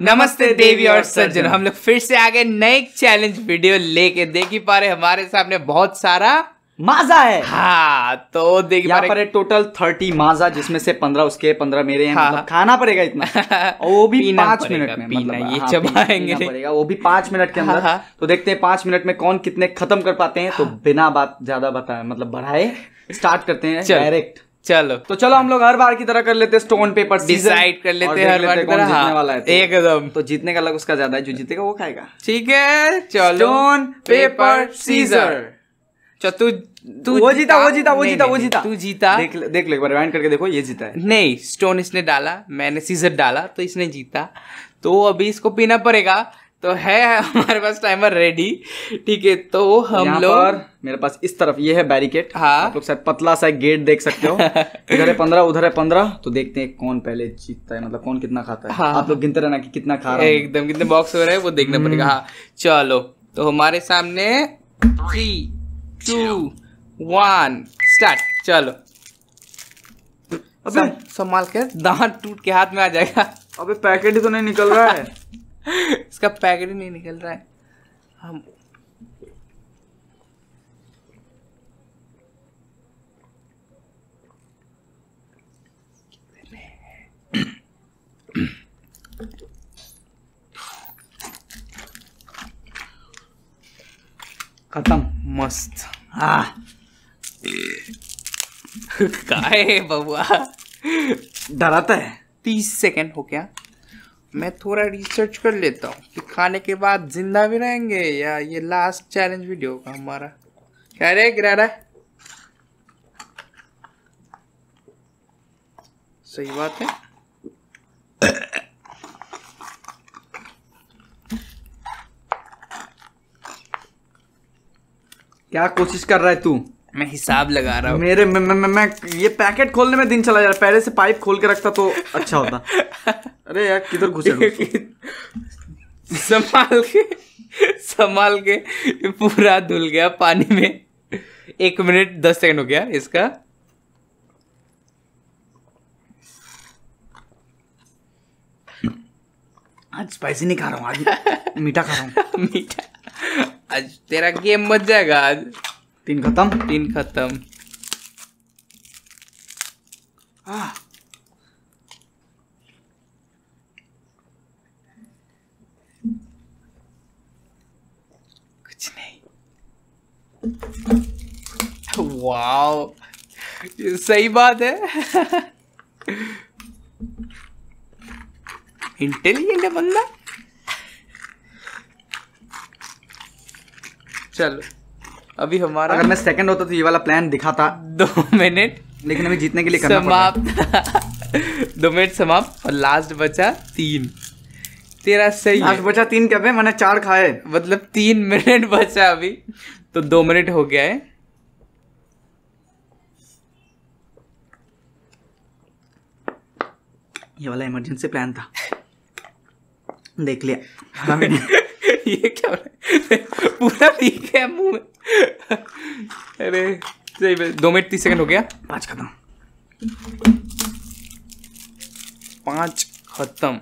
नमस्ते देवी और सज्जन, हम लोग फिर से आ गए नए चैलेंज वीडियो लेके। देख ही पा रहे हमारे सामने बहुत सारा माजा है। हाँ, तो देख यहाँ पर टोटल 30 माजा, जिसमें से 15 उसके 15 मेरे हैं। मतलब खाना पड़ेगा इतना, और वो भी 5 मिनट में। मतलब ये चबाएंगे पड़ेगा, वो भी 5 मिनट के अंदर। तो देखते हैं 5 मिनट में कौन कितने खत्म कर पाते हैं। तो बिना बात ज्यादा बताए मतलब बढ़ाए स्टार्ट करते हैं डायरेक्ट। चलो हम लोग हर बार की तरह कर लेते हैं, स्टोन पेपर डिसाइड कर लेते हैं हर बार कौन जीतने वाला है। एकदम तो जीतने का लग उसका ज्यादा है, जो जीतेगा वो खाएगा। ठीक है, चलो स्टोन पेपर सीजर। तू वो जीता। तू जीता। देख लो एक बार रिवाइंड करके देखो, ये जीता है। नहीं, स्टोन इसने डाला, मैंने सीजर डाला, तो इसने जीता। तो अभी इसको पीना पड़ेगा। तो है हमारे पास टाइमर रेडी। ठीक है, तो हम लोग मेरे पास इस तरफ ये है बैरिकेड। हाँ, आप लोग शायद पतला सा गेट देख सकते हो। इधर है 15, उधर है 15। तो देखते हैं कौन पहले जीतता है, मतलब कौन कितना खाता है। हाँ, आप लोग गिनते रहना कि कितना खा रहा है। एकदम कितने बॉक्स हो रहे हैं वो देखना पड़ेगा। हाँ चलो, तो हमारे सामने 3, 2, 1 स्टार्ट। चलो अबे संभाल के, दांत टूट के हाथ में आ जाएगा। अबे पैकेट ही तो नहीं निकल रहा है। इसका पैकेट ही नहीं निकल रहा है। हम खत्म। मस्त। हाँ काहे बबुआ डराता है। 30 सेकंड हो गया। मैं थोड़ा रिसर्च कर लेता हूँ कि खाने के बाद जिंदा भी रहेंगे या ये लास्ट चैलेंज वीडियो का हमारा। क्या रे गिरा रहा है? सही बात है। क्या कोशिश कर रहा है तू? मैं हिसाब लगा रहा हूँ। मैं ये पैकेट खोलने में दिन चला जा रहा है। पहले से पाइप खोल के रखता तो अच्छा होता। अरे यार किधर घुसे? संभाल के पूरा धुल गया पानी में। 1 मिनट 10 सेकंड हो गया इसका। आज स्पाइसी नहीं खा रहा हूँ, आज मीठा खा रहा हूँ। मीठा। आज तेरा गेम बच जाएगा। आज 3 खत्म। कुछ नहीं। वाओ, ये सही बात है। इंटेलिजेंट है बंदा। चलो अभी हमारा, अगर मैं सेकंड होता तो ये वाला प्लान दिखाता। 2 मिनट, लेकिन अभी जीतने के लिए करना समाप्त। 2 मिनट समाप्त और लास्ट बचा 3। तेरा सही है। लास्ट बचा 3 क्या बे? मैंने 4 खाए। मतलब 3 मिनट बचा अभी, तो 2 मिनट हो गया है। ये वाला इमरजेंसी प्लान था, देख लिया। ये क्या पूरा पी गया मुंह में। अरे सही में 2 मिनट 30 सेकंड हो गया। 5 खत्म। 5 खत्म।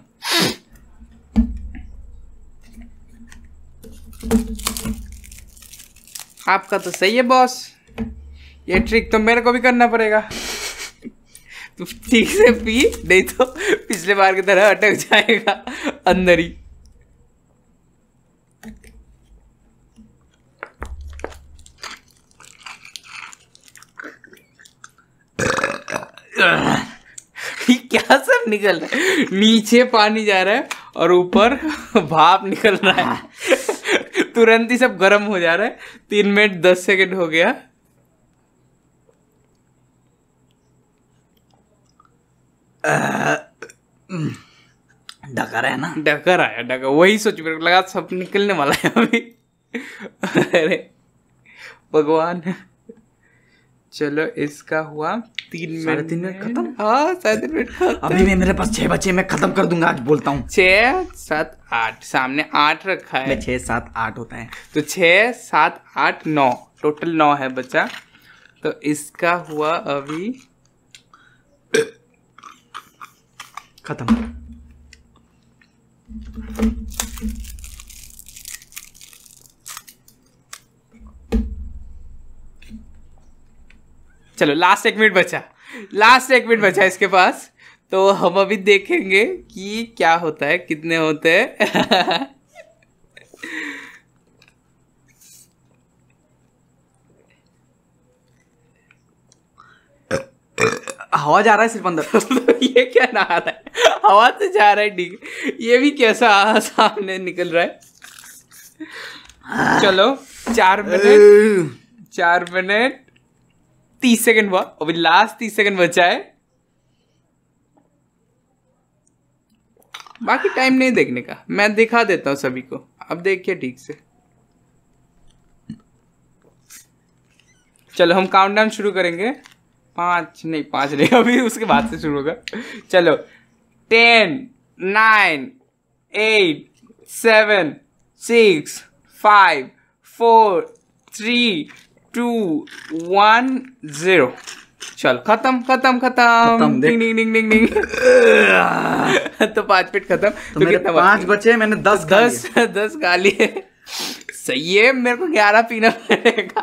आपका तो सही है बॉस, ये ट्रिक तो मेरे को भी करना पड़ेगा। तू ठीक से पी, नहीं तो पिछले बार की तरह अटक जाएगा अंदर ही। क्या सब निकल रहा है? नीचे पानी जा रहा है और ऊपर भाप निकल रहा है। तुरंत ही सब गर्म हो जा रहा है। 3 मिनट 10 सेकंड हो गया। डकर है ना? डकर आया, डकर। वही सोच मेरे को लगा सब निकलने वाला है अभी। अरे भगवान। चलो इसका हुआ 3 मिनट। 3.5 मिनट खत्म। हाँ 3.5 मिनट खत्म। अभी मेरे पास 6 बचे, मैं खत्म कर दूंगा आज, बोलता हूँ। 6, 7, 8 सामने 8 रखा है। 6, 7, 8 होता है तो 6, 7, 8, 9 टोटल 9 है बचा। तो इसका हुआ अभी खत्म। चलो लास्ट 1 मिनट बचा, लास्ट 1 मिनट बचा इसके पास, तो हम अभी देखेंगे कि क्या होता है, कितने होते हैं। हवा जा रहा है सिर्फ अंदर। ये क्या नहा रहा है, हवा तो जा रहा है ठीक, ये भी कैसा सामने निकल रहा है। चलो 4 मिनट 30 सेकंड हुआ, अभी लास्ट 30 सेकंड बचा है, बाकी टाइम नहीं देखने का, मैं दिखा देता हूँ सभी को, अब देखिए ठीक से। चलो हम काउंटडाउन शुरू करेंगे, 5 नहीं अभी उसके बाद से शुरू होगा। चलो 10 9 8 7 6 5 4 3 2 1 0। चल खत्म डिंग डिंग डिंग डिंग डिंग। तो 5 मिनट खत्म, तो मेरे 5 बचे, मैंने 10 खा लिए। सही है, मेरे को 11 पीना पड़ेगा।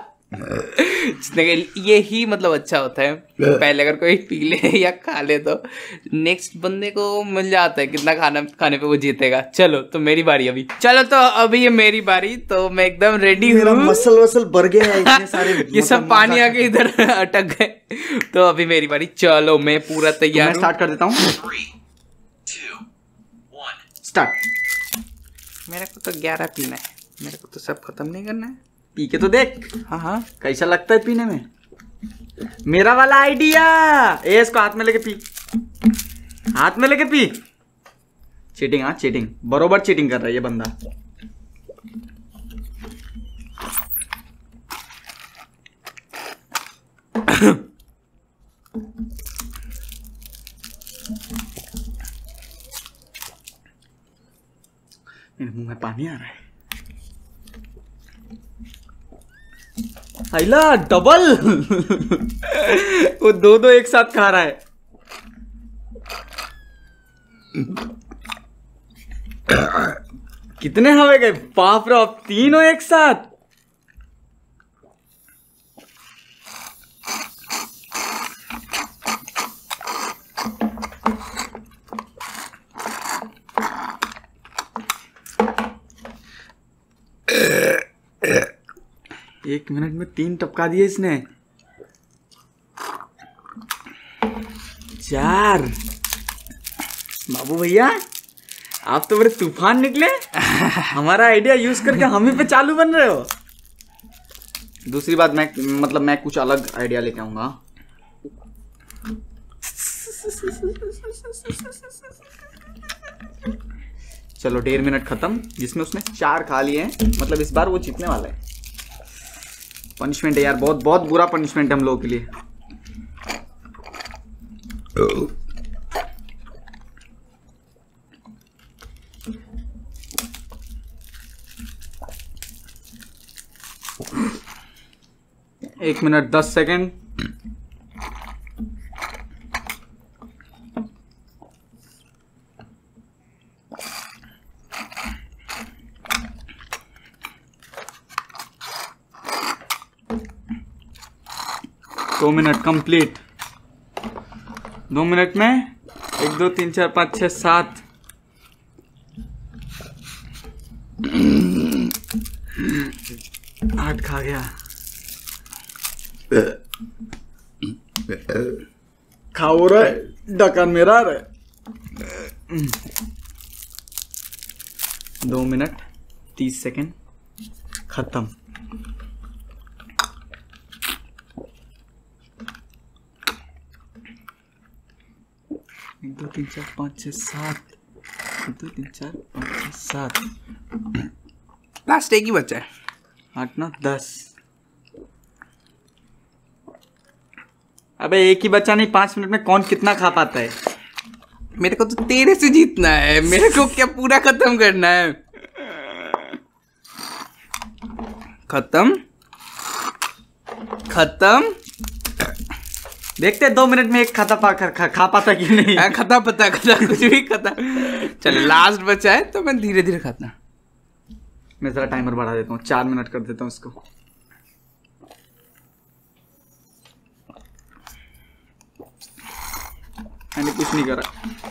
ये ही मतलब अच्छा होता है, पहले अगर कोई पी ले या खा ले तो नेक्स्ट बंदे को मिल जाता है कितना खाने पे वो जीतेगा। चलो तो मेरी बारी अभी, चलो तो अभी ये मेरी बारी, तो मैं एकदम रेडी हूँ। मसल वसल भर गया है इतने सारे ये सब पानी आके इधर अटक गए, तो अभी मेरी बारी। चलो मैं पूरा तैयार हूँ, स्टार्ट कर देता हूँ। 3 2 1 स्टार्ट। मेरे को तो 11 पीना है, मेरे को तो सब खत्म नहीं करना है। पी के तो देख। हाँ कैसा लगता है पीने में। मेरा वाला आइडिया, इसको हाथ में लेके पी, हाथ में लेके पी। चीटिंग, हाँ चीटिंग, बरोबर चीटिंग कर रहा है ये बंदा। मेरे मुंह में पानी आ रहा है। आइला डबल। वो दो एक साथ खा रहा है। कितने हवे गए, बाप रे, अब 3 हो एक साथ। एक मिनट में 3 टपका दिए इसने। 4। बाबू भैया आप तो बड़े तूफान निकले। हमारा आइडिया यूज करके हम ही पे चालू बन रहे हो। दूसरी बात, मैं कुछ अलग आइडिया लेके आऊंगा। चलो 1.5 मिनट खत्म, जिसमें उसने 4 खा लिए हैं, मतलब इस बार वो जीतने वाला है। पनिशमेंट है यार, बहुत बहुत बुरा पनिशमेंट है हम लोगों के लिए। एक मिनट 10 सेकेंड। दो मिनट कंप्लीट। 2 मिनट में 1 2 3 4 5 6 7 8 खा गया। खाओ रे, ढक्कन मेरा रे। 2 मिनट 30 सेकेंड खत्म। 1 2 3 4 5 6 7 1 2 3 4 5 6 7 लास्ट एक ही बचा है। 8 9 10। अबे एक ही बचा नहीं, 5 मिनट में कौन कितना खा पाता है। मेरे को तो तेरे से जीतना है, मेरे को क्या पूरा खत्म करना है। खत्म खत्म देखते 2 मिनट में एक खा पाता कि नहीं। खता पता कुछ भी खता। चलो लास्ट बचा है तो मैं धीरे धीरे खाता। मैं जरा टाइमर बढ़ा देता हूँ, 4 मिनट कर देता हूँ इसको। मैंने कुछ नहीं करा।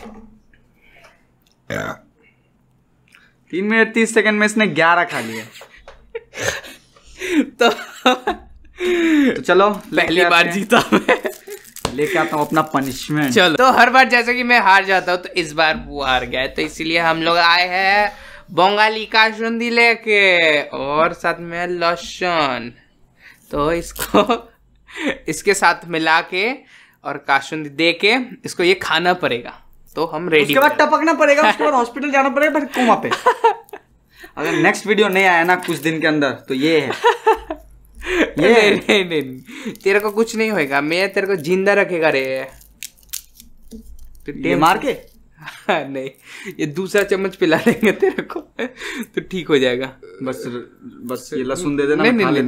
3 मिनट 30 सेकंड में इसने 11 खा लिया। तो चलो पहली बार जीता मैं। लेके आता हूँ अपना पनिशमेंट। चलो तो हर बार जैसे कि मैं हार जाता हूँ तो इस बार वो हार गया है, तो इसीलिए हम लोग आए हैं बंगाली काशुंदी लेके और साथ में लहसुन। तो इसको इसके साथ मिला के और काशुंदी दे के इसको ये खाना पड़ेगा। तो हम रेडी। उसके बाद टपकना पड़ेगा, उसके बाद हॉस्पिटल जाना पड़ेगा फिर कोमा पे। अगर नेक्स्ट वीडियो नहीं आया ना कुछ दिन के अंदर तो ये है। नहीं, तेरे को कुछ नहीं होएगा, मैं तेरे को जिंदा रखेगा रे। ये मार के नहीं, ये दूसरा चम्मच पिला देंगे तेरे को तो ठीक हो जाएगा। बस ये लहसुन दे देना। नहीं नहीं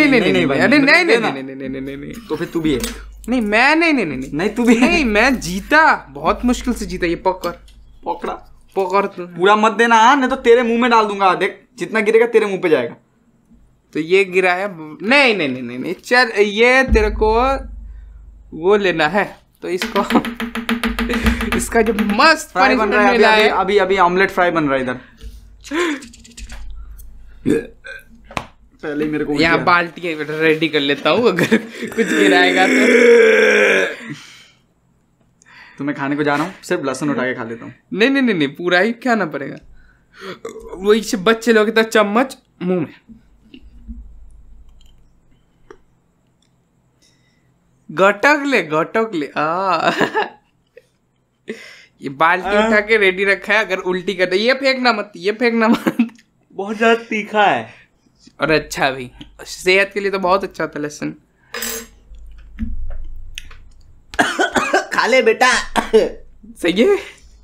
नहीं, तो फिर तू भी है। नहीं मैं नहीं तू भी नहीं, मैं जीता, बहुत मुश्किल से जीता। ये पकड़ तू। पूरा मत देना हाँ, नहीं तो तेरे मुंह में डाल दूंगा। देख जितना गिरेगा तेरे मुंह पे जाएगा। तो ये गिरा है। नहीं चल, ये तेरे को वो लेना है तो इसको इसका जो मस्त फ्राई बन रहा है अभी ऑमलेट फ्राई बन रहा है इधर। पहले ही मेरे को यहाँ बाल्टी रेडी कर लेता हूँ, अगर कुछ गिराएगा तो। मैं खाने को जा रहा हूँ, सिर्फ लहसुन उठा के खा लेता हूँ। नहीं, पूरा ही खाना पड़ेगा। वही से बच्चे लोग तो चम्मच मुंह में। घटक ले ये बाल्टी उठा के रेडी रखा है, अगर उल्टी कर दे ये फेंकना मत। बहुत ज्यादा तीखा है और अच्छा भी, सेहत के लिए तो बहुत अच्छा होता है लहसुन। खा ले बेटा। सही है।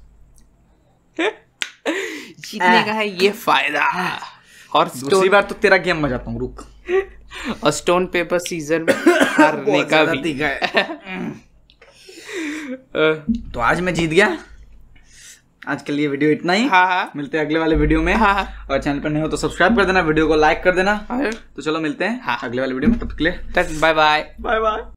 जीतने का है ये फायदा। और दूसरी बार तो तेरा गेम में जाता हूँ, रुक। और स्टोन पेपर सीजर में हारने का भी तीखा है। तो आज मैं जीत गया। आज के लिए वीडियो इतना ही। हाँ। मिलते हैं अगले वाले वीडियो में। हाँ। और चैनल पर नहीं हो तो सब्सक्राइब कर देना, वीडियो को लाइक कर देना। तो चलो मिलते हैं हाँ। अगले वाले वीडियो में, तब तक के लिए बाय बाय।